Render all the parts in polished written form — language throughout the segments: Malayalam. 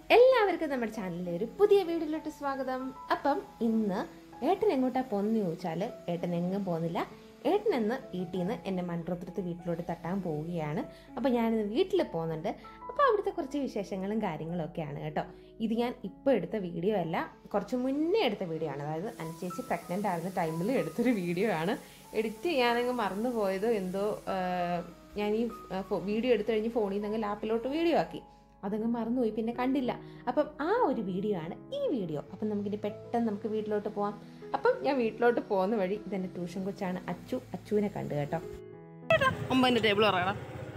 എല്ലാവർക്കും നമ്മുടെ ചാനലിലെ ഒരു പുതിയ വീഡിയോയിലോട്ട് സ്വാഗതം. അപ്പം ഇന്ന് ഏട്ടൻ എങ്ങോട്ടാ പോകുന്നത് ചോദിച്ചാൽ ഏട്ടൻ എങ്ങും പോകുന്നില്ല. ഏട്ടൻ ഇന്ന് വീട്ടിൽ നിന്ന് എന്നെ മൺട്രോത്തുരത്ത് വീട്ടിലോട്ട് തട്ടാൻ പോവുകയാണ്. അപ്പോൾ ഞാനിന്ന് വീട്ടിൽ പോകുന്നുണ്ട്. അപ്പോൾ അവിടുത്തെ കുറച്ച് വിശേഷങ്ങളും കാര്യങ്ങളും ഒക്കെയാണ് കേട്ടോ. ഇത് ഞാൻ ഇപ്പോൾ എടുത്ത വീഡിയോ അല്ല, കുറച്ച് മുന്നേ എടുത്ത വീഡിയോ ആണ്. അതായത് അനുചേച്ചി പ്രഗ്നൻ്റ് ആയിരുന്ന ടൈമിൽ എടുത്തൊരു വീഡിയോ ആണ്. എഡിറ്റ് ചെയ്യാനങ്ങ് മറന്നു പോയതോ എന്തോ, ഞാൻ ഈ വീഡിയോ എടുത്തു കഴിഞ്ഞ് ഫോണിൽ നിന്ന് അങ്ങ് ലാപ്പിലോട്ട് വീഡിയോ ആക്കി, അതങ്ങ് മറന്നുപോയി, പിന്നെ കണ്ടില്ല. അപ്പം ആ ഒരു വീഡിയോ ആണ് ഈ വീഡിയോ. അപ്പം നമുക്കിനി പെട്ടെന്ന് നമുക്ക് വീട്ടിലോട്ട് പോവാം. അപ്പം ഞാൻ വീട്ടിലോട്ട് പോകുന്ന വഴി ഇതെൻ്റെ ട്യൂഷൻ കൊച്ചാണ് അച്ചുവിനെ കണ്ടു കേട്ടോ. 9 ടേബിൾ പറയണം.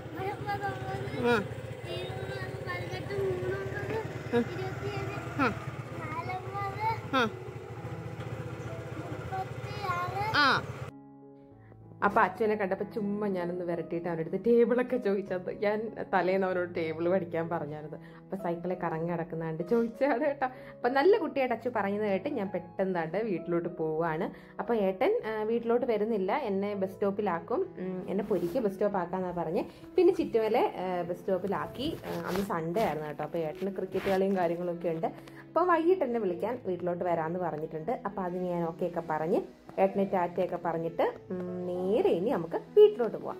അപ്പം അച്ഛനെ കണ്ടപ്പോൾ ചുമ്മാ ഞാനൊന്ന് വിരട്ടിയിട്ട് അവരുടെ അടുത്ത് ടേബിളൊക്കെ ചോദിച്ചത്. ഞാൻ തലേന്ന് അവരോട് ടേബിൾ പഠിക്കാൻ പറഞ്ഞായിരുന്നു. അപ്പം സൈക്കിളിൽ കറങ്ങി കിടക്കുന്നാണ്ട് ചോദിച്ചാണ് കേട്ടോ. അപ്പം നല്ല കുട്ടിയായിട്ട് അച്ഛൻ പറയുന്നത് കേട്ട് ഞാൻ പെട്ടെന്നാണ്ട് വീട്ടിലോട്ട് പോവുകയാണ്. അപ്പോൾ ഏട്ടൻ വീട്ടിലോട്ട് വരുന്നില്ല, എന്നെ ബസ് സ്റ്റോപ്പിലാക്കും. എന്നെ പൊരിക്ക് ബസ് സ്റ്റോപ്പ് ആക്കാമെന്നാണ് പറഞ്ഞ്. പിന്നെ ചിറ്റുമലെ ബസ് സ്റ്റോപ്പിലാക്കി. അന്ന് സൺഡേ ആയിരുന്നു കേട്ടോ. അപ്പോൾ ഏട്ടന് ക്രിക്കറ്റ് കളിയും കാര്യങ്ങളൊക്കെ ഉണ്ട്. അപ്പോൾ വൈകിട്ട് എന്നെ വിളിക്കാൻ വീട്ടിലോട്ട് വരാമെന്ന് പറഞ്ഞിട്ടുണ്ട്. അപ്പോൾ അതിന് ഞാൻ ഓക്കെ ഒക്കെ പറഞ്ഞ് ഏട്ടനെ ടാറ്റയൊക്കെ പറഞ്ഞിട്ട് നേരെ ഇനി നമുക്ക് വീട്ടിലോട്ട് പോവാം.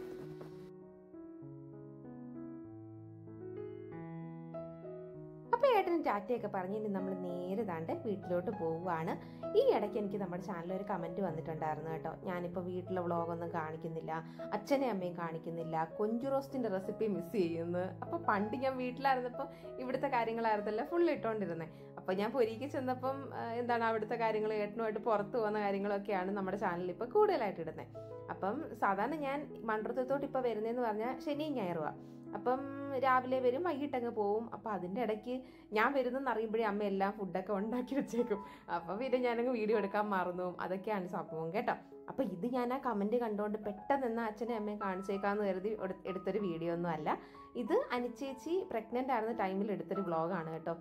അപ്പോൾ ഏട്ടന് ടാറ്റയൊക്കെ പറഞ്ഞ് ഇനി നമ്മൾ നേരെ താണ്ട് വീട്ടിലോട്ട് പോവുകയാണ്. ഈ ഇടയ്ക്ക് എനിക്ക് നമ്മുടെ ചാനലിൽ ഒരു കമൻറ്റ് വന്നിട്ടുണ്ടായിരുന്നു കേട്ടോ. ഞാനിപ്പോൾ വീട്ടിലെ വ്ളോഗൊന്നും കാണിക്കുന്നില്ല, അച്ഛനെയും അമ്മയും കാണിക്കുന്നില്ല, കൊഞ്ചു റോസ്റ്റിൻ്റെ റെസിപ്പി മിസ് ചെയ്യുന്നു. അപ്പോൾ പണ്ട് ഞാൻ വീട്ടിലായിരുന്നപ്പോൾ ഇവിടുത്തെ കാര്യങ്ങളായിരുന്നല്ലോ ഫുൾ ഇട്ടുകൊണ്ടിരുന്നത്. അപ്പോൾ ഞാൻ പൊരിക്ക് ചെന്നപ്പം എന്താണ് അവിടുത്തെ കാര്യങ്ങൾ, ഏട്ടനുമായിട്ട് പുറത്ത് പോകുന്ന കാര്യങ്ങളൊക്കെയാണ് നമ്മുടെ ചാനലിൽ ഇപ്പോൾ കൂടുതലായിട്ട് ഇടുന്നത്. അപ്പം സാധാരണ ഞാൻ മൺട്രോത്തുരത്തോട്ട് ഇപ്പോൾ വരുന്നതെന്ന് പറഞ്ഞാൽ ശനിയും ഞായറുമാണ്. അപ്പം രാവിലെ വരും, വൈകിട്ടങ്ങ് പോവും. അപ്പം അതിൻ്റെ ഇടയ്ക്ക് ഞാൻ വരുന്നെന്ന് അറിയുമ്പോഴേ അമ്മ എല്ലാം ഫുഡൊക്കെ ഉണ്ടാക്കി വെച്ചേക്കും. അപ്പം പിന്നെ ഞാനങ്ങ് വീഡിയോ എടുക്കാൻ മറന്നു. അതൊക്കെയാണ് സംഭവം കേട്ടോ. അപ്പം ഇത് ഞാൻ ആ കമൻറ്റ് കണ്ടുകൊണ്ട് പെട്ടെന്ന് എന്നാൽ അച്ഛനെ അമ്മയെ കാണിച്ചേക്കാമെന്ന് കരുതി എടുത്തൊരു വീഡിയോ ഒന്നും അല്ല. ഇത് അനുചേച്ചി പ്രഗ്നൻ്റ് ആയിരുന്ന ടൈമിൽ എടുത്തൊരു വ്ളോഗാണ് കേട്ടോ.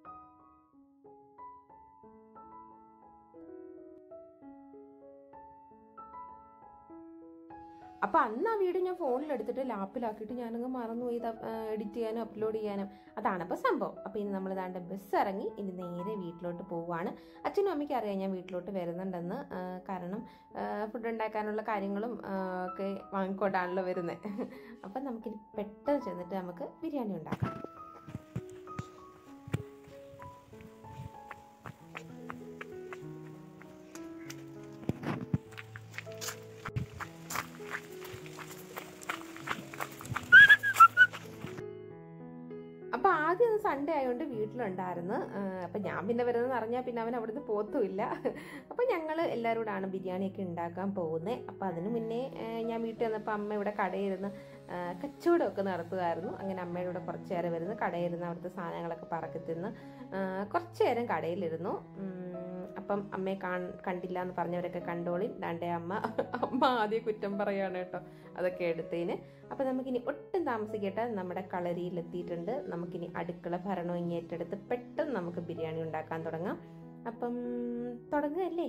അപ്പോൾ അന്ന് ആ വീഡിയോ ഞാൻ ഫോണിലെടുത്തിട്ട് ലാപ്പിലാക്കിയിട്ട് ഞാനങ്ങ് മറന്നുപോയി എഡിറ്റ് ചെയ്യാനും അപ്ലോഡ് ചെയ്യാനും. അതാണ് ഇപ്പോൾ സംഭവം. അപ്പോൾ ഇനി നമ്മൾ ഇതാണ്ട് ബസ് ഇറങ്ങി ഇനി നേരെ വീട്ടിലോട്ട് പോവുകയാണ്. അച്ഛനും അമ്മയ്ക്ക് അറിയാം ഞാൻ വീട്ടിലോട്ട് വരുന്നുണ്ടെന്ന്. കാരണം ഫുഡ് ഉണ്ടാക്കാനുള്ള കാര്യങ്ങളും ഒക്കെ വാങ്ങിക്കൊണ്ടാണല്ലോ വരുന്നത്. അപ്പം നമുക്കിനി പെട്ടെന്ന് ചെന്നിട്ട് നമുക്ക് ബിരിയാണി ഉണ്ടാക്കാം. അപ്പോൾ ആദ്യം സൺഡേ ആയതുകൊണ്ട് വീട്ടിലുണ്ടായിരുന്നു. അപ്പം ഞാൻ പിന്നെ വരുന്നതെന്ന് അറിഞ്ഞാൽ പിന്നെ അവൻ അവിടുന്ന് പോത്തുമില്ല. അപ്പം ഞങ്ങൾ എല്ലാവരും കൂടാണ് ബിരിയാണിയൊക്കെ ഉണ്ടാക്കാൻ പോകുന്നത്. അപ്പോൾ അതിന് മുന്നേ ഞാൻ വീട്ടിൽ വന്നപ്പോൾ അമ്മ ഇവിടെ കടയിരുന്ന് കച്ചവടമൊക്കെ നടത്തുമായിരുന്നു. അങ്ങനെ അമ്മയുടെ കൂടെ കുറച്ച് നേരം വരുന്നു, കടയിരുന്ന് അവിടുത്തെ സാധനങ്ങളൊക്കെ പറക്കി തിന്ന് കുറച്ച് നേരം കടയിലിരുന്നു. അപ്പം അമ്മയെ കണ്ടില്ല എന്ന് പറഞ്ഞവരൊക്കെ കണ്ടോളി. ദാണ്ടേ അമ്മ ആദ്യം കുറ്റം പറയുകയാണ് കേട്ടോ അതൊക്കെ എടുത്തതിന്. അപ്പം നമുക്കിനി ഒട്ടും താമസിക്കട്ടെ, നമ്മുടെ കളരിയിലെത്തിയിട്ടുണ്ട്. നമുക്കിനി അടുക്കള ഭരണം ഇനി ഏറ്റെടുത്ത് പെട്ടെന്ന് നമുക്ക് ബിരിയാണി ഉണ്ടാക്കാൻ തുടങ്ങാം. അപ്പം തുടങ്ങുകയല്ലേ.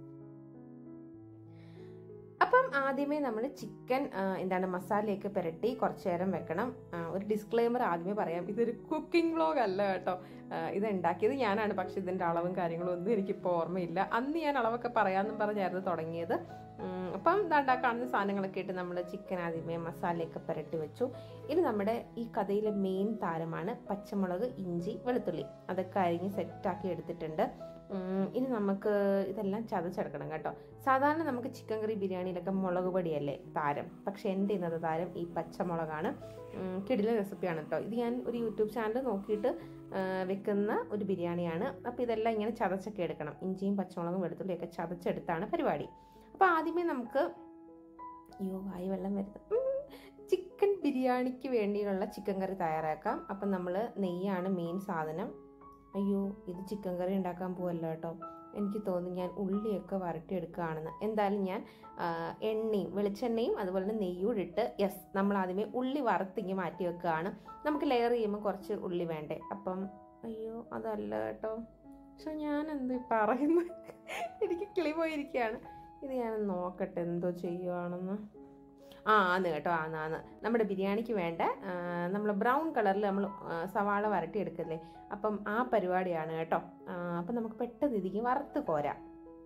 അപ്പം ആദ്യമേ നമ്മൾ ചിക്കൻ മസാലയൊക്കെ പുരട്ടി കുറച്ച് നേരം വെക്കണം. ഒരു ഡിസ്ക്ലെയിമർ ആദ്യമേ പറയാം, ഇതൊരു കുക്കിംഗ് വ്ളോഗ് അല്ല കേട്ടോ. ഇത് ഉണ്ടാക്കിയത് ഞാനാണ്, പക്ഷെ ഇതിൻ്റെ അളവും കാര്യങ്ങളും ഒന്നും എനിക്കിപ്പോൾ ഓർമ്മയില്ല. അന്ന് ഞാൻ അളവൊക്കെ പറയാമെന്നും പറഞ്ഞായിരുന്നു തുടങ്ങിയത്. അപ്പം കാണുന്ന സാധനങ്ങളൊക്കെ ഇട്ട് നമ്മൾ ചിക്കൻ ആദ്യമേ മസാലയൊക്കെ പുരട്ടി വെച്ചു. ഇനി നമ്മുടെ ഈ കഥയിലെ മെയിൻ താരമാണ് പച്ചമുളക്, ഇഞ്ചി, വെളുത്തുള്ളി. അതൊക്കെ അരിഞ്ഞ് സെറ്റാക്കി എടുത്തിട്ടുണ്ട്. ഇനി നമുക്ക് ഇതെല്ലാം ചതച്ചെടുക്കണം കേട്ടോ. സാധാരണ നമുക്ക് ചിക്കൻ കറി ബിരിയാണിയിലൊക്കെ മുളക് പൊടിയല്ലേ താരം, പക്ഷെ എൻ്റെ ഇന്നത്തെ താരം ഈ പച്ചമുളകാണ്. കിടിലൻ റെസിപ്പിയാണ് കേട്ടോ. ഇത് ഞാൻ ഒരു യൂട്യൂബ് ചാനൽ നോക്കിയിട്ട് വെക്കുന്ന ഒരു ബിരിയാണിയാണ്. അപ്പോൾ ഇതെല്ലാം ഇങ്ങനെ ചതച്ചൊക്കെ എടുക്കണം. ഇഞ്ചിയും പച്ചമുളകും വെളുത്തുള്ളിയൊക്കെ ചതച്ചെടുത്താണ് പരിപാടി. അപ്പോൾ ആദ്യമേ നമുക്ക് വായി വെള്ളം വരുന്നത് ചിക്കൻ ബിരിയാണിക്ക് വേണ്ടിയുള്ള ചിക്കൻ കറി തയ്യാറാക്കാം. അപ്പം നമ്മൾ നെയ്യാണ് മെയിൻ സാധനം. ഇത് ചിക്കൻ കറി ഉണ്ടാക്കാൻ പോവല്ലോ കേട്ടോ. എനിക്ക് തോന്നി ഞാൻ ഉള്ളിയൊക്കെ വരട്ടിയെടുക്കുകയാണെന്ന്. എന്തായാലും ഞാൻ എണ്ണയും വെളിച്ചെണ്ണയും അതുപോലെ തന്നെ നെയ്യൂടെ ഇട്ട് നമ്മൾ ആദ്യമേ ഉള്ളി വറുത്തിങ്ങി മാറ്റി വെക്കുകയാണ്. നമുക്ക് ലെയർ ചെയ്യുമ്പോൾ കുറച്ച് ഉള്ളി വേണ്ടേ. അപ്പം അതല്ല കേട്ടോ. പക്ഷെ ഞാൻ എന്ത് പറയുന്നത്, എനിക്ക് കിളി പോയിരിക്കുകയാണ്. ഇത് ഞാൻ നോക്കട്ടെ എന്തോ ചെയ്യുവാണെന്ന്. ആന്ന് കേട്ടോ, ആന്ന് നമ്മുടെ ബിരിയാണിക്ക് വേണ്ട നമ്മൾ ബ്രൗൺ കളറിൽ നമ്മൾ സവാള വരട്ടിയെടുക്കല്ലേ, അപ്പം ആ പരിപാടിയാണ് കേട്ടോ. അപ്പം നമുക്ക് പെട്ടെന്ന് ഇതിക്ക് വറുത്ത് കോരാം.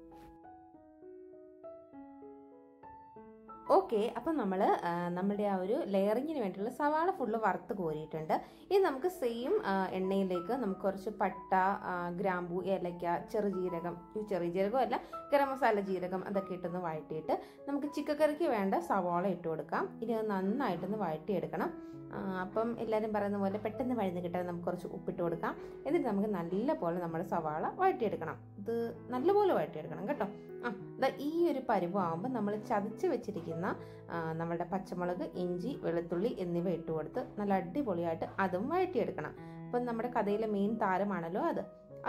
ഓക്കെ, അപ്പം നമ്മൾ നമ്മുടെ ആ ഒരു ലെയറിങ്ങിന് വേണ്ടിയിട്ടുള്ള സവാള ഫുള്ള് വറുത്ത് കോരിയിട്ടുണ്ട്. ഇനി നമുക്ക് സെയിം എണ്ണയിലേക്ക് നമുക്ക് കുറച്ച് പട്ട, ഗ്രാമ്പൂ, ഏലക്ക, ചെറുജീരകം അല്ല ഗരം മസാല ജീരകം അതൊക്കെ ഇട്ടൊന്ന് വഴറ്റിയിട്ട് നമുക്ക് ചിക്കൻ കറിക്ക് വേണ്ട സവാള ഇട്ട് കൊടുക്കാം. ഇനി അത് നന്നായിട്ടൊന്ന് വഴറ്റിയെടുക്കണം. അപ്പം എല്ലാവരും പറയുന്ന പോലെ പെട്ടെന്ന് വഴന്ന് കിട്ടാൻ നമുക്ക് കുറച്ച് ഉപ്പിട്ട് കൊടുക്കാം. എന്നിട്ട് നമുക്ക് നല്ല പോലെ നമ്മുടെ സവാള വഴറ്റിയെടുക്കണം. ഇത് നല്ലപോലെ വഴറ്റിയെടുക്കണം കേട്ടോ. ഈ ഒരു പരുവമാകുമ്പോൾ നമ്മൾ ചതച്ച് വെച്ചിരിക്കുന്ന നമ്മളുടെ പച്ചമുളക്, ഇഞ്ചി, വെളുത്തുള്ളി എന്നിവ ഇട്ട് കൊടുത്ത് നല്ല അടിപൊളിയായിട്ട് അതും വഴറ്റിയെടുക്കണം. അപ്പം നമ്മുടെ കഥയിലെ മെയിൻ താരമാണല്ലോ അത്.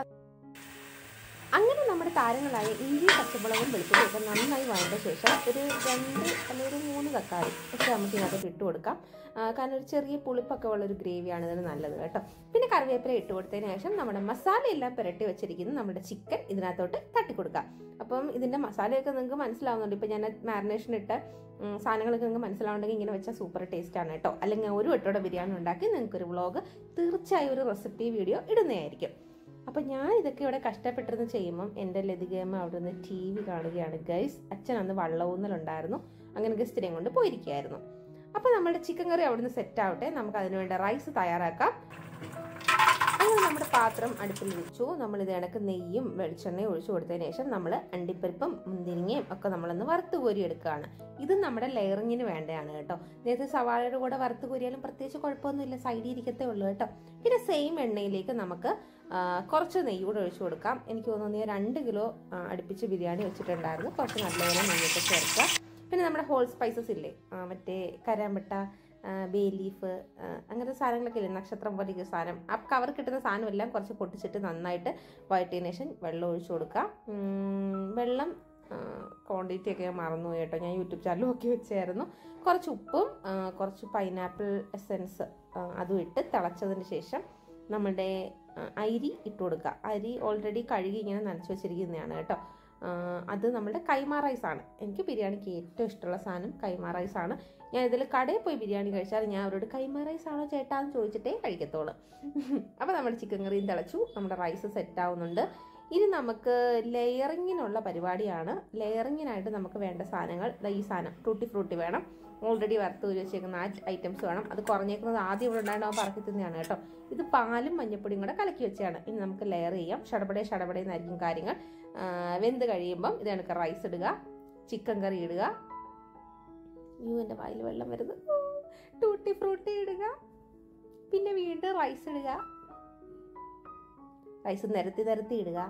അങ്ങനെ നമ്മുടെ താരങ്ങളായ ഇഞ്ചി, പച്ചമുളകും വെളുത്തുള്ളിയും ഒക്കെ നന്നായി വഴണ്ട ശേഷം ഒരു 2 അല്ലെങ്കിൽ 3 തക്കാളി ഒക്കെ നമുക്ക് ഇതിനകത്ത് ഇട്ട് കൊടുക്കാം. കാരണം ഒരു ചെറിയ പുളിപ്പൊക്കെ ഉള്ളൊരു ഗ്രേവിയാണ് ഇതിന് നല്ലത് കേട്ടോ. പിന്നെ കറിവേപ്പില ഇട്ട് കൊടുത്തതിന് ശേഷം നമ്മുടെ മസാലയെല്ലാം പുരട്ടി വെച്ചിരിക്കുന്ന നമ്മുടെ ചിക്കൻ ഇതിനകത്തോട്ട് തട്ടിക്കൊടുക്കാം. അപ്പം ഇതിൻ്റെ മസാലയൊക്കെ നിങ്ങൾക്ക് മനസ്സിലാവുന്നുണ്ട്. ഇപ്പം ഞാൻ മാരിനേഷൻ ഇട്ട സാധനങ്ങളൊക്കെ നിങ്ങൾക്ക് മനസ്സിലാവുന്നുണ്ടെങ്കിൽ ഇങ്ങനെ വെച്ചാൽ സൂപ്പർ ടേസ്റ്റാണ് കേട്ടോ. അല്ലെങ്കിൽ ഒരു വട്ടോടെ ബിരിയാണി ഉണ്ടാക്കി നിങ്ങൾക്കൊരു വ്ളോഗ് തീർച്ചയായും ഒരു റെസിപ്പി വീഡിയോ ഇടുന്നതായിരിക്കും. അപ്പം ഞാൻ ഇതൊക്കെ ഇവിടെ കഷ്ടപ്പെട്ടിരുന്ന് ചെയ്യുമ്പം എൻ്റെ ലതികയമ്മ അവിടെ നിന്ന് TV കാണുകയാണ് ഗൈസ്. അച്ഛൻ അന്ന് വള്ളഊന്നലുണ്ടായിരുന്നു, അങ്ങനെ ഗസ്റ്റിനെയും കൊണ്ട് പോയിരിക്കുകയായിരുന്നു. അപ്പം നമ്മുടെ ചിക്കൻ കറി അവിടെ നിന്ന് സെറ്റ് ആവട്ടെ, നമുക്ക് അതിനുവേണ്ട റൈസ് തയ്യാറാക്കാം. അങ്ങനെ നമ്മുടെ പാത്രം അടുപ്പിൽ വെച്ചു. നമ്മൾ ഇത് കണക്ക് നെയ്യും വെളിച്ചെണ്ണയും ഒഴിച്ചു കൊടുത്തതിന് ശേഷം നമ്മൾ അണ്ടിപ്പരിപ്പും മുന്തിരിങ്ങയും ഒക്കെ നമ്മളൊന്ന് വറുത്ത് കോരി എടുക്കുകയാണ്. ഇത് നമ്മുടെ ലെയറിങ്ങിന് വേണ്ടതാണ് കേട്ടോ. നേരത്തെ സവാളയുടെ കൂടെ വറുത്ത് കോരിയാലും പ്രത്യേകിച്ച് കുഴപ്പമൊന്നുമില്ല, സൈഡിൽ ഇരിക്കത്തേ ഉള്ളൂ കേട്ടോ. പിന്നെ സെയിം എണ്ണയിലേക്ക് നമുക്ക് കുറച്ച് നെയ്യ് കൂടെ ഒഴിച്ചു കൊടുക്കാം. എനിക്ക് തോന്നുന്നു 2 കിലോ അടുപ്പിച്ച് ബിരിയാണി വെച്ചിട്ടുണ്ടായിരുന്നു. കുറച്ച് നല്ലപോലെ നെയ്യൊക്കെ ചേർക്കുക. പിന്നെ നമ്മുടെ ഹോൾ സ്പൈസസ് ഇല്ലേ, മറ്റേ കരാമ്പട്ട, ബേ ലീഫ്, അങ്ങനത്തെ സാധനങ്ങളൊക്കെ ഇല്ലേ, നക്ഷത്രം പോലെയൊക്കെ സാധനം, ആ കവർ കിട്ടുന്ന സാധനം എല്ലാം കുറച്ച് പൊട്ടിച്ചിട്ട് നന്നായിട്ട് വഴറ്റിയതിന് ശേഷം വെള്ളം ഒഴിച്ചു കൊടുക്കുക. വെള്ളം ക്വാണ്ടിറ്റി ഒക്കെ ഞാൻ മറന്നുപോയി കേട്ടോ, ഞാൻ യൂട്യൂബ് ചാനൽ നോക്കി വെച്ചായിരുന്നു. കുറച്ച് ഉപ്പും കുറച്ച് പൈനാപ്പിൾ എസൻസ് അതും ഇട്ട് തിളച്ചതിന് ശേഷം നമ്മുടെ അരി ഇട്ട് കൊടുക്കുക. അരി ഓൾറെഡി കഴുകി ഇങ്ങനെ നനച്ച് വെച്ചിരിക്കുന്നതാണ് കേട്ടോ. അത് നമ്മുടെ കൈമ റൈസാണ്. എനിക്ക് ബിരിയാണിക്ക് ഏറ്റവും ഇഷ്ടമുള്ള സാധനം കൈമ റൈസാണ്. ഞാൻ ഇതിൽ കടയിൽ പോയി ബിരിയാണി കഴിച്ചാൽ ഞാൻ അവരോട് കൈമ റൈസ് ആണോ ചേട്ടാ എന്ന് ചോദിച്ചിട്ടേ കഴിക്കത്തുള്ളൂ. അപ്പോൾ നമ്മുടെ ചിക്കൻ കറിയും തിളച്ചു, നമ്മുടെ റൈസ് സെറ്റ് ആവുന്നുണ്ട്. ഇനി നമുക്ക് ലെയറിങ്ങിനുള്ള പരിപാടിയാണ്. ലെയറിങ്ങിനായിട്ട് നമുക്ക് വേണ്ട സാധനങ്ങൾ ഈ സാധനം ടൂട്ടി ഫ്രൂട്ടി വേണം, ഓൾറെഡി വറുത്ത് ഊരി വെച്ചേക്കുന്ന ആ ഐറ്റംസ് വേണം. അത് കുറഞ്ഞേക്കുന്നത് ആദ്യം ഇവിടെ ഉണ്ടായിട്ട് പറക്കി തന്നെയാണ് കേട്ടോ. ഇത് പാലും മഞ്ഞപ്പൊടിയും കൂടെ കലക്കി വെച്ചാണ്. ഇനി നമുക്ക് ലെയർ ചെയ്യാം. ഷടപടേന്നായിരിക്കും കാര്യങ്ങൾ. വെന്ത് കഴിയുമ്പം ഇത് കണക്ക് റൈസ് ഇടുക, ചിക്കൻ കറി ഇടുക, എൻ്റെ വായിൽ വെള്ളം വരുന്നു, ടൂട്ടി ഫ്രൂട്ടി ഇടുക, പിന്നെ വീണ്ടും റൈസ് ഇടുക, റൈസ് നിരത്തി ഇടുക,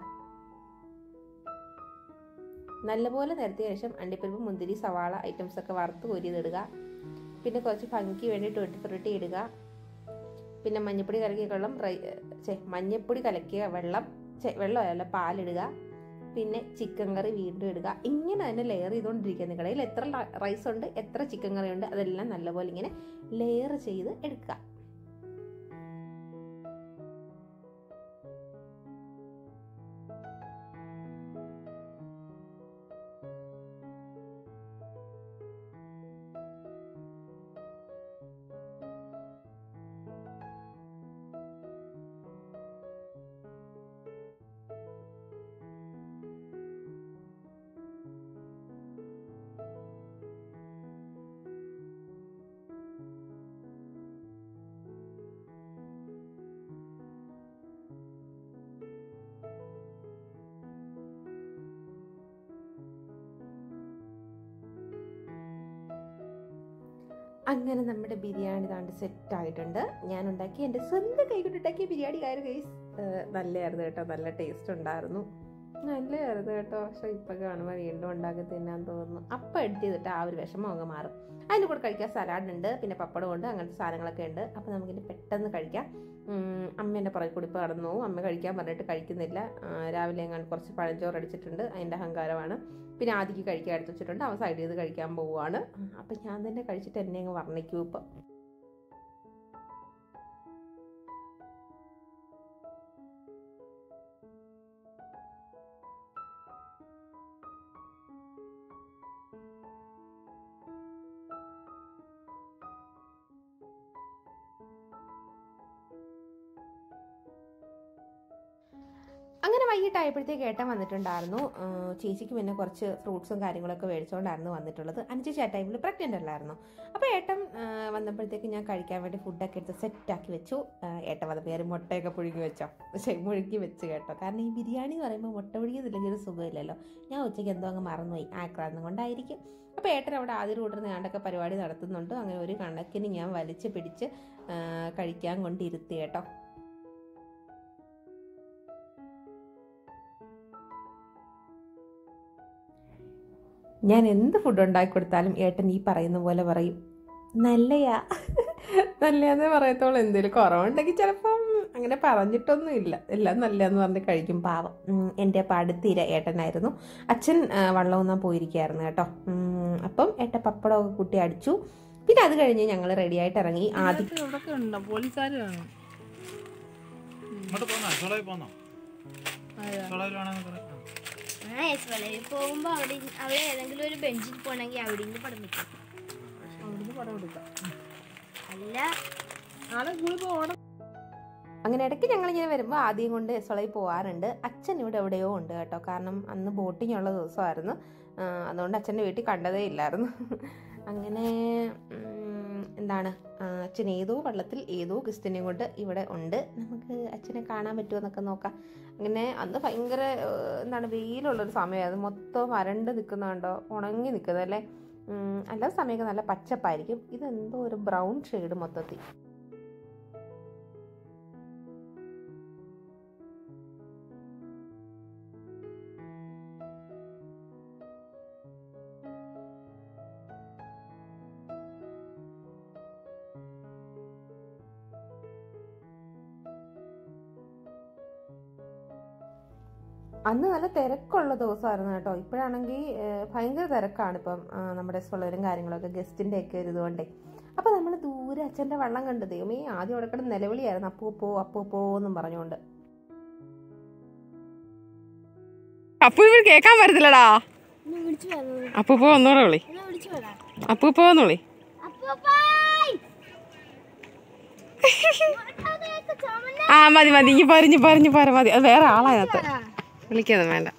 നല്ലപോലെ നിരത്തിയ ശേഷം അണ്ടിപ്പരിപ്പ്, മുന്തിരി, സവാള ഐറ്റംസ് ഒക്കെ വറുത്ത് കോരിയിടുക. പിന്നെ കുറച്ച് ഭംഗിക്ക് വേണ്ടി ടൂട്ടി ഫ്രൂട്ടി ഇടുക. പിന്നെ മഞ്ഞപ്പൊടി കലക്കിയ വെള്ളം മഞ്ഞപ്പൊടി കലക്കിയ വെള്ളമല്ല പാലിടുക. പിന്നെ ചിക്കൻ കറി വീണ്ടും ഇടുക. ഇങ്ങനെ തന്നെ ലെയർ ചെയ്തുകൊണ്ടിരിക്കുക. നിങ്ങളുടെ കയ്യിൽ എത്ര റൈസ് ഉണ്ട്, എത്ര ചിക്കൻ കറി ഉണ്ട്, അതെല്ലാം നല്ലപോലെ ഇങ്ങനെ ലെയർ ചെയ്ത് എടുക്കുക. അങ്ങനെ നമ്മുടെ ബിരിയാണി താണ്ട് സെറ്റ് ആയിട്ടുണ്ട്. ഞാൻ ഉണ്ടാക്കി എൻ്റെ സ്വന്തം കൈകൊണ്ടുണ്ടാക്കിയ ബിരിയാണി ആയിരുന്നു ഗൈസ്. നല്ലതായിരുന്നു കേട്ടോ, നല്ല ടേസ്റ്റ് ഉണ്ടായിരുന്നു, നല്ലതായിരുന്നു കേട്ടോ. പക്ഷെ ഇപ്പം കാണുമ്പോൾ വീണ്ടും ഉണ്ടാക്കി തിന്നാൻ തോന്നുന്നു. അപ്പം എഡിറ്റ് ചെയ്തിട്ട് ആ ഒരു വിഷമം അങ്ങ് മാറും. അതിൻ്റെ കൂടെ കഴിക്കാൻ സലാഡ് ഉണ്ട്, പിന്നെ പപ്പടം ഉണ്ട്, അങ്ങനത്തെ സാധനങ്ങളൊക്കെ ഉണ്ട്. അപ്പം നമുക്കിനി പെട്ടെന്ന് കഴിക്കാം. അമ്മേൻ്റെ പുറകെ കൂടി ഇപ്പോൾ കടന്നു പോകും. അമ്മ കഴിക്കാൻ പറഞ്ഞിട്ട് കഴിക്കുന്നില്ല. രാവിലെ എങ്ങാണ്ട് കുറച്ച് പഴഞ്ചോറ് അടിച്ചിട്ടുണ്ട്, അതിൻ്റെ അഹങ്കാരമാണ്. പിന്നെ ആദ്യക്ക് കഴിക്കാൻ എടുത്ത് വെച്ചിട്ടുണ്ട്, അവൻ സൈഡ് ചെയ്ത് കഴിക്കാൻ പോവുകയാണ്. അപ്പം ഞാൻ തന്നെ കഴിച്ചിട്ട് എന്നെ അങ്ങ് വർണ്ണിക്കും ഇപ്പം. വൈകിട്ടായപ്പോഴത്തേക്ക് ഏട്ടൻ വന്നിട്ടുണ്ടായിരുന്നു. ചേച്ചിക്ക് പിന്നെ കുറച്ച് ഫ്രൂട്ട്സും കാര്യങ്ങളൊക്കെ മേടിച്ചുകൊണ്ടായിരുന്നു വന്നിട്ടുള്ളത്. ചേച്ചി ആ ടൈമിൽ പ്രഗ്നൻ്റ് അല്ലായിരുന്നു. അപ്പോൾ ഏട്ടൻ വന്നപ്പോഴത്തേക്ക് ഞാൻ കഴിക്കാൻ വേണ്ടി ഫുഡൊക്കെ എടുത്ത് സെറ്റാക്കി വെച്ചു. ഏട്ടൻ വന്നപ്പോൾ ഞാൻ മുട്ടയൊക്കെ പുഴുങ്ങി വെച്ചോ, മുഴുക്കി വെച്ച് കേട്ടോ. കാരണം ഈ ബിരിയാണി എന്ന് പറയുമ്പോൾ മുട്ട പുഴുങ്ങിയതില്ലെങ്കിൽ ഒരു സുഖമില്ലല്ലോ. ഞാൻ ഉച്ചയ്ക്ക് എന്തോ അങ്ങ് മറന്നുപോയി, ആക്രാന്തം കൊണ്ടായിരിക്കും. അപ്പോൾ ഏട്ടൻ അവിടെ ആദ്യം കൂട്ടുന്ന ഞാണ്ടൊക്കെ പരിപാടി നടത്തുന്നുണ്ട്. അങ്ങനെ ഒരു കണക്കിന് ഞാൻ വലിച്ച് പിടിച്ച് കഴിക്കാൻ കൊണ്ടിരുത്തി കേട്ടോ. ഞാൻ എന്ത് ഫുഡ് ഉണ്ടാക്കി കൊടുത്താലും ഏട്ടൻ ഈ പറയുന്ന പോലെ പറയും, നല്ലയാ നല്ലയാന്നേ പറയത്തോളം. എന്തെങ്കിലും കുറവുണ്ടെങ്കിൽ ചിലപ്പം അങ്ങനെ പറഞ്ഞിട്ടൊന്നും ഇല്ല, എല്ലാം നല്ലതെന്ന് പറഞ്ഞ് കഴിക്കും. പാവം. എൻ്റെ അപ്പം അടുത്തീര ഏട്ടനായിരുന്നു. അച്ഛൻ വള്ളമൊന്നാൻ പോയിരിക്കുകയായിരുന്നു കേട്ടോ. അപ്പം ഏട്ടൻ പപ്പടമൊക്കെ കൂട്ടി അടിച്ചു. പിന്നെ അത് കഴിഞ്ഞ് ഞങ്ങൾ റെഡിയായിട്ട് ഇറങ്ങി. ആദ്യം പോകുമ്പോ അവിടെ ഏതെങ്കിലും ഒരു ബെഞ്ചിൽ പോണെങ്കിൽ അവിടെ പടം വെക്കാം. അല്ല അങ്ങനെ ഇടയ്ക്ക് ഞങ്ങളിങ്ങനെ വരുമ്പോൾ ആദ്യം കൊണ്ട് എസ്വളയിൽ പോകാറുണ്ട്. അച്ഛൻ ഇവിടെ എവിടെയോ ഉണ്ട് കേട്ടോ. കാരണം അന്ന് ബോട്ടിംഗ് ഉള്ള ദിവസമായിരുന്നു. അതുകൊണ്ട് അച്ഛൻ്റെ വീട്ടിൽ കണ്ടതേ ഇല്ലായിരുന്നു. അങ്ങനെ എന്താണ്, അച്ഛൻ ഏതോ വള്ളത്തിൽ ഏതോ ക്രിസ്ത്യനെയും കൊണ്ട് ഇവിടെ ഉണ്ട്. നമുക്ക് അച്ഛനെ കാണാൻ പറ്റുമോ എന്നൊക്കെ നോക്കാം. അങ്ങനെ അന്ന് ഭയങ്കര എന്താണ് വെയിലുള്ളൊരു സമയമായിരുന്നു. മൊത്തം വരണ്ട് നിൽക്കുന്നുണ്ടോ, ഉണങ്ങി നിൽക്കുന്നതല്ലേ. അല്ലാത്ത സമയമൊക്കെ നല്ല പച്ചപ്പായിരിക്കും. ഇതെന്തോ ഒരു ബ്രൗൺ ഷെയ്ഡ് മൊത്തത്തിൽ. അന്ന് നല്ല തിരക്കുള്ള ദിവസമായിരുന്നു കേട്ടോ. ഇപ്പോഴാണെങ്കിൽ ഭയങ്കര തിരക്കാണ് ഇപ്പം നമ്മുടെ സ്കൂളും കാര്യങ്ങളൊക്കെ ഗസ്റ്റിൻ്റെ ഒക്കെ ഒരു ഇതുകൊണ്ടേ. അപ്പം നമ്മൾ ദൂരെ അച്ഛൻ്റെ വള്ളം കണ്ടു. ദൈവമേ, ആദ്യം അവിടെ കിടന്ന് നിലവിളിയായിരുന്നു, അപ്പൂപ്പോ അപ്പൂപ്പോ എന്നും പറഞ്ഞുകൊണ്ട്. അപ്പൂ ഇവിടെ കേൾക്കാൻ പറ്റത്തില്ലടാ. അപ്പൂപ്പോ ഒന്നുകൂടെ വിളി, അപ്പൂപ്പോ ഒന്ന് വിളി. ആ മതി മതി, ഈ പറഞ്ഞു പറ മതി. അത് വേറെ ആളായതിനകത്ത് വിളിക്കൊന്നും വേണ്ട.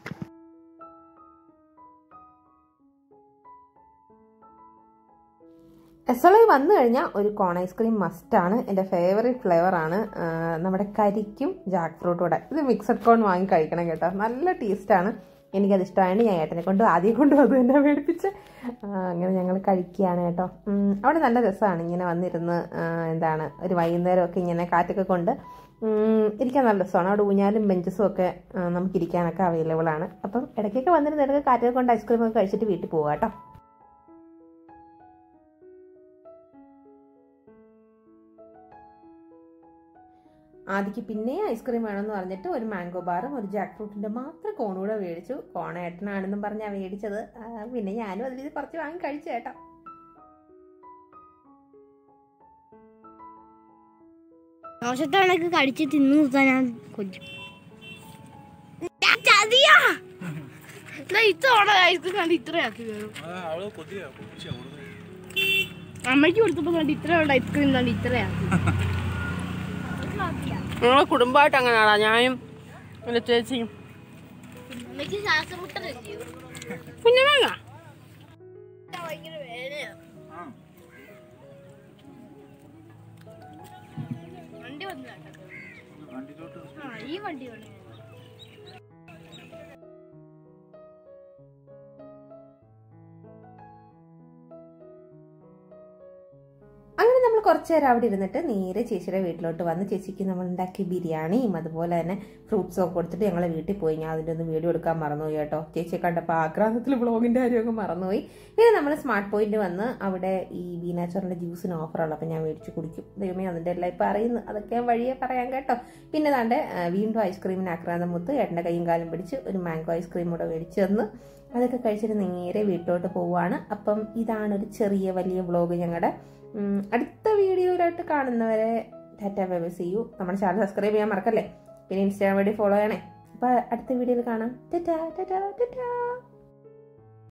എസ്വളയിൽ വന്നു കഴിഞ്ഞാൽ ഒരു കോൺ ഐസ്ക്രീം മസ്റ്റാണ്. എൻ്റെ ഫേവറേറ്റ് ഫ്ലേവറാണ് നമ്മുടെ കരിക്കും ജാക്ക് ഫ്രൂട്ടും കൂടെ. ഇത് മിക്സഡ് കോൺ വാങ്ങി കഴിക്കണം കേട്ടോ, നല്ല ടേസ്റ്റാണ്. എനിക്കത് ഇഷ്ടമായത് ഞാൻ ഏട്ടനെ കൊണ്ട് ആദ്യം കൊണ്ട് അത് തന്നെ മേടിപ്പിച്ച് അങ്ങനെ ഞങ്ങൾ കഴിക്കുകയാണ് കേട്ടോ. അവിടെ നല്ല രസമാണ് ഇങ്ങനെ വന്നിരുന്ന് എന്താണ് ഒരു വൈകുന്നേരമൊക്കെ ഇങ്ങനെ കാറ്റൊക്കെ കൊണ്ട് ഇരിക്കാൻ നല്ല രസമാണ്. അവിടെ ഊഞ്ഞാലും ബെഞ്ചസും ഒക്കെ നമുക്കിരിക്കാനൊക്കെ അവൈലബിൾ ആണ്. അപ്പം ഇടയ്ക്കൊക്കെ വന്നിരുന്ന് ഇടയ്ക്ക് കാറ്റൊക്കെ കൊണ്ട് ഐസ്ക്രീമൊക്കെ കഴിച്ചിട്ട് വീട്ടിൽ പോകാം കേട്ടോ. ആദ്യക്ക് പിന്നെ ഐസ്ക്രീം വേണമെന്ന് പറഞ്ഞിട്ട് ഒരു മാംഗോ ബാറും ഒരു ജാക്ക് ഫ്രൂട്ടിൻ്റെ മാത്രം കോണൂടെ മേടിച്ചു. കോണ ഏട്ടനാണെന്നും പറഞ്ഞാൽ മേടിച്ചത്. പിന്നെ ഞാനും അതിൽ കുറച്ച് വാങ്ങി കഴിച്ചു കേട്ടോ. ആവശ്യത്താണൊക്കെ കടിച്ച് തിന്നു നിർത്താൻ ഞാൻ കൊഞ്ചു. ഇത്തവണ ഐസ്ക്രീം കണ്ട് ഇത്രയാക്കി വരും. അമ്മയ്ക്ക് കൊടുത്തപ്പോ കണ്ട് ഇത്രയുള്ള ഐസ്ക്രീം കണ്ട് ഇത്രയാക്കി. ഞങ്ങളെ കുടുംബമായിട്ട് അങ്ങനെയാണോ, ഞാനും എൻ്റെ ചേച്ചിയും. അമ്മയ്ക്ക് ശ്വാസം മുട്ടലല്ലേ, പിന്നെ വേണ്ട ഭയങ്കര വേദനയാ. വണ്ടി വന്നു ഈ വണ്ടി വേണം. അങ്ങനെ നമ്മൾ കുറച്ച് നേരം അവിടെ ഇരുന്നിട്ട് നേരെ ചേച്ചിയുടെ വീട്ടിലോട്ട് വന്ന് ചേച്ചിക്ക് നമ്മൾ ഉണ്ടാക്കിയ ബിരിയാണിയും അതുപോലെ തന്നെ ഫ്രൂട്ട്സും ഒക്കെ കൊടുത്തിട്ട് ഞങ്ങളെ വീട്ടിൽ പോയി. ഞാൻ അതിൻ്റെ ഒന്ന് വീഡിയോ എടുക്കാൻ മറന്നുപോയി കേട്ടോ. ചേച്ചിയെ കണ്ടപ്പോൾ ആക്രാന്തത്തിൽ വ്ളോഗിൻ്റെ കാര്യമൊക്കെ മറന്നുപോയി. പിന്നെ നമ്മൾ സ്മാർട്ട് പോയിന്റ് വന്ന് അവിടെ ഈ ബീനാച്ചോറിൻ്റെ ജ്യൂസിന് ഓഫറുള്ള അപ്പം ഞാൻ മേടിച്ച് കുടിക്കും. ദൈവമേ, അതിൻ്റെ എല്ലാം ഇപ്പം അറിയുന്നു, അതൊക്കെ ഞാൻ വഴിയെ പറയാം കേട്ടോ. പിന്നെ താണ്ടെ വീണ്ടും ഐസ്ക്രീമിന് ആക്രാന്തം മുത്ത് ഏട്ടൻ്റെ കൈയും കാലും പിടിച്ച് ഒരു മാംഗോ ഐസ്ക്രീം കൂടെ മേടിച്ച് തന്ന് അതൊക്കെ കഴിച്ചിട്ട് നേരെ വീട്ടിലോട്ട് പോവുകയാണ്. അപ്പം ഇതാണ് ഒരു ചെറിയ വലിയ വ്ളോഗ് ഞങ്ങളുടെ. അടുത്ത വീഡിയോയിലായിട്ട് കാണുന്നവരെ tata bye bye, see you. നമ്മുടെ ചാനൽ സബ്സ്ക്രൈബ് ചെയ്യാൻ മറക്കല്ലേ. പിന്നെ ഇൻസ്റ്റാഗ്രാം വഴി ഫോളോ ചെയ്യണേ. അപ്പോൾ അടുത്ത വീഡിയോയിൽ കാണാം. ടാറ്റാ ടാറ്റാ ടാറ്റാ.